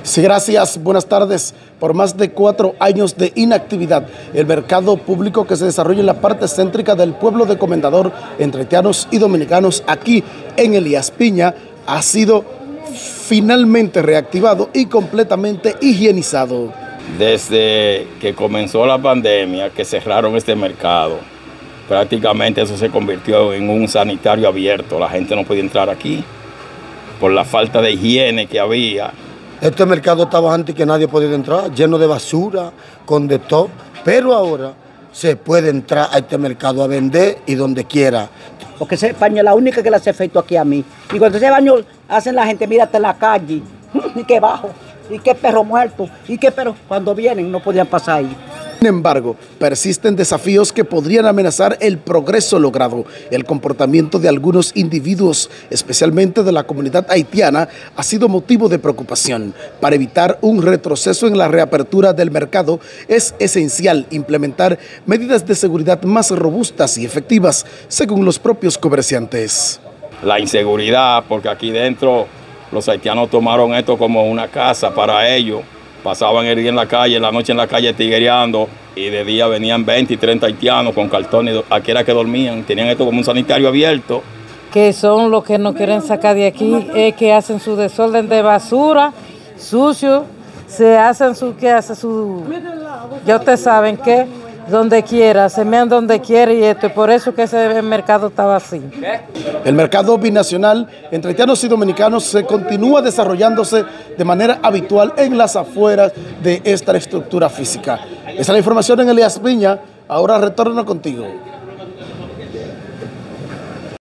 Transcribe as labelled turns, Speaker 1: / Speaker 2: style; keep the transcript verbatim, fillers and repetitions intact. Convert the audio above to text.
Speaker 1: Sí, gracias. Buenas tardes. Por más de cuatro años de inactividad, el mercado público que se desarrolla en la parte céntrica del pueblo de Comendador, entre haitianos y dominicanos, aquí en Elías Piña, ha sido finalmente reactivado y completamente higienizado.
Speaker 2: Desde que comenzó la pandemia, que cerraron este mercado, prácticamente eso se convirtió en un sanitario abierto. La gente no podía entrar aquí por la falta de higiene que había.
Speaker 3: Este mercado estaba antes que nadie podía entrar, lleno de basura, con de todo, pero ahora se puede entrar a este mercado a vender y donde quiera.
Speaker 4: Porque ese baño es la única que le hace efecto aquí a mí. Y cuando ese baño hacen la gente, mírate en la calle, y qué bajo, y qué perro muerto, y qué perro, cuando vienen no podían pasar ahí.
Speaker 1: Sin embargo, persisten desafíos que podrían amenazar el progreso logrado. El comportamiento de algunos individuos, especialmente de la comunidad haitiana, ha sido motivo de preocupación. Para evitar un retroceso en la reapertura del mercado, es esencial implementar medidas de seguridad más robustas y efectivas, según los propios comerciantes.
Speaker 2: La inseguridad, porque aquí dentro los haitianos tomaron esto como una casa para ellos. Pasaban el día en la calle, la noche en la calle tiguereando, y de día venían veinte y treinta haitianos con cartones, aquí era que dormían, tenían esto como un sanitario abierto.
Speaker 5: Que son los que no quieren sacar de aquí, es que hacen su desorden de basura, sucio, se hacen su, que hace su, ya ustedes saben que, donde quiera, se mean donde quiera y esto, y por eso que ese mercado estaba así.
Speaker 1: El mercado binacional entre haitianos y dominicanos se continúa desarrollándose de manera habitual en las afueras de esta estructura física. Esa es la información en Elías Piña. Ahora retorno contigo.